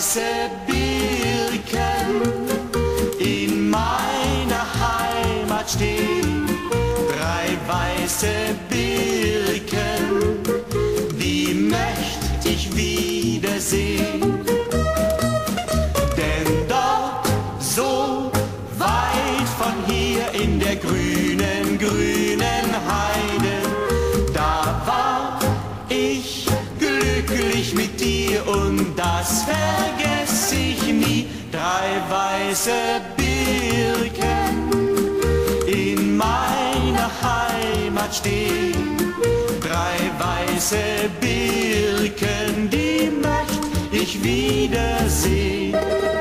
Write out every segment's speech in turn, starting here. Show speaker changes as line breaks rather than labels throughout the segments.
weiße Birken in meiner Heimat stehen. 3 weiße Birken, die möcht ich wiedersehen. Denn dort, so weit von hier in der grünen, grünen Heide, da war ich glücklich mit dir und das vergess ich nie. 3 weiße Birken in meiner Heimat stehen. 3 weiße Birken, die möcht ich wiedersehen.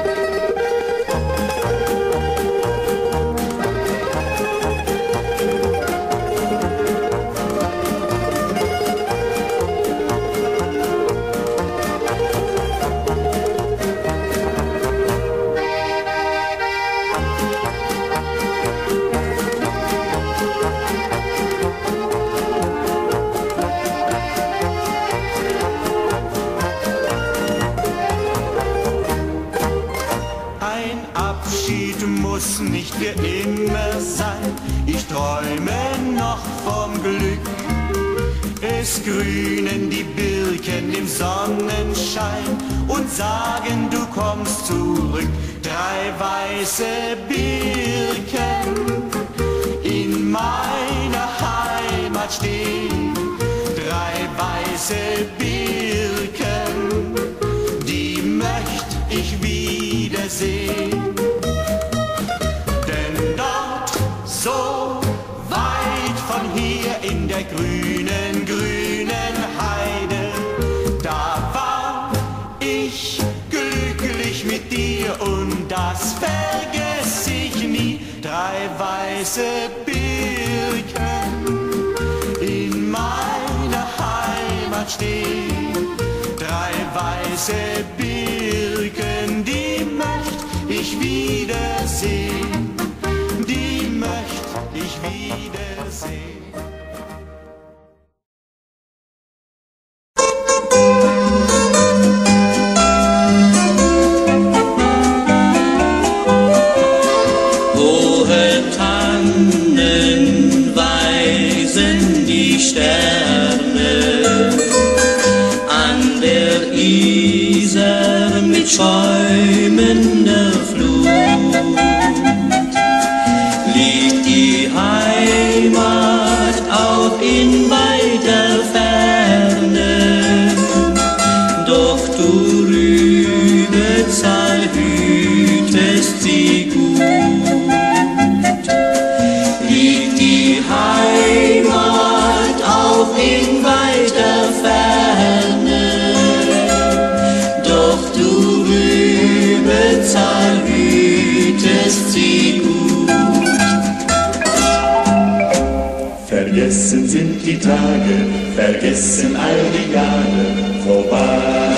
Muss nicht für immer sein, ich träume noch vom Glück. Es grünen die Birken im Sonnenschein und sagen, du kommst zurück. 3 weiße Birken in meiner Heimat stehen. 3 weiße Birken, die möcht ich wiedersehen. So weit von hier in der grünen, grünen Heide, da war ich glücklich mit dir und das vergess ich nie. 3 weiße Birken in meiner Heimat stehen. 3 weiße Birken, die möcht ich wiedersehen. Die möcht ich wiedersehen.
Hohe Tannen weisen die Sterne an der Isar mit schäumender Flut. Liegt die Heimat auch in weiter Ferne, doch du Rübezahl hütest sie gut. Liegt die Heimat auch in weiter Ferne, doch du Rübezahl hütest sie gut.
Vergessen sind die Tage, vergessen all die Jahre vorbei.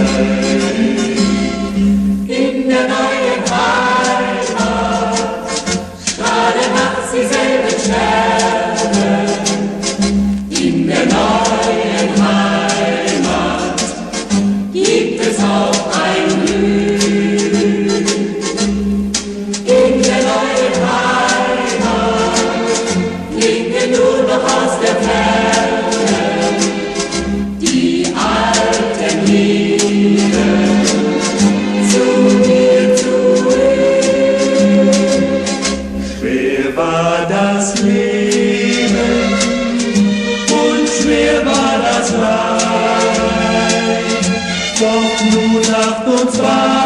In der neuen Heimat strahlen nachts dieselben Sterne. In der neuen Heimat gibt es auch ein Glück. In der neuen Heimat klingt nur noch aus der Ferne die alten Lieder zu mir zurück.
Schwer war das Leben und schwer war das Leid, doch nun lacht uns wahr.